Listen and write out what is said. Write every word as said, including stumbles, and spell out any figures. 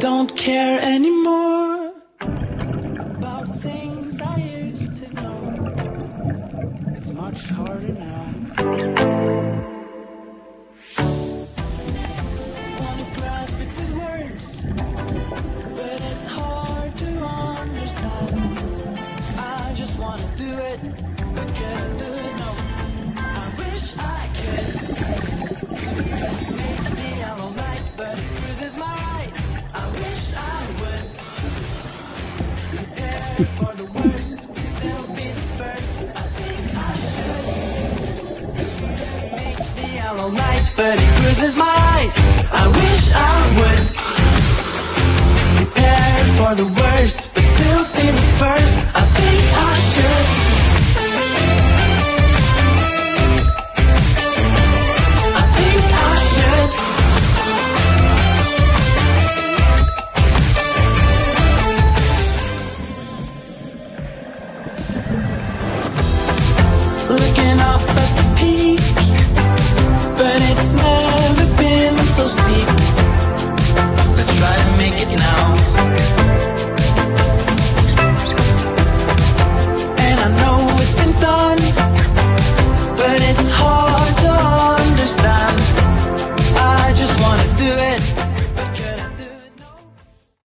don't care anymore about things I used to know. It's much harder now. Wanna grasp it with words, but it's hard to understand. I just wanna do it, but can't do it, no. I wish I could. It's the yellow light, but it bruises my eyes. I wish I would. Prepare for the worst, but still be the first. I think I should. It's the yellow light, but it bruises my eyes. I wish I would. Prepare for the worst.